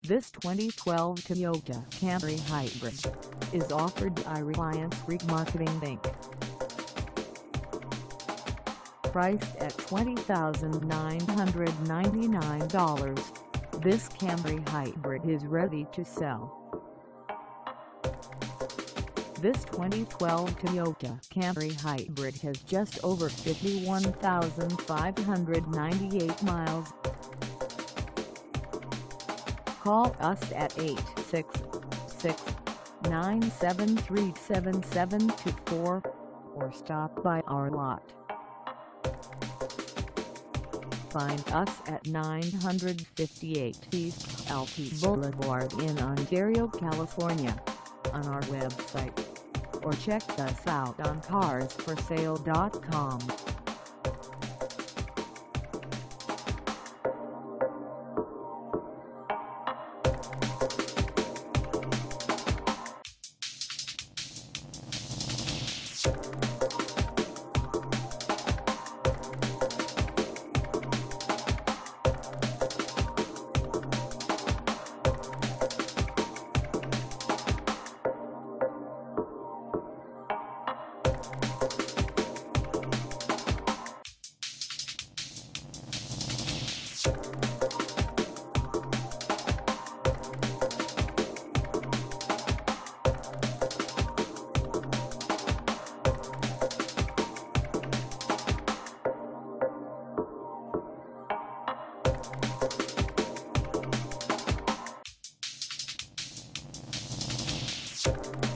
This 2012 Toyota Camry Hybrid is offered by Reliance Remarketing Inc. Priced at $20,999, this Camry Hybrid is ready to sell. This 2012 Toyota Camry Hybrid has just over 51,598 miles. Call us at 866-973-7724 or stop by our lot. Find us at 958 East Holt Blvd in Ontario, California, on our website, or check us out on carsforsale.com. You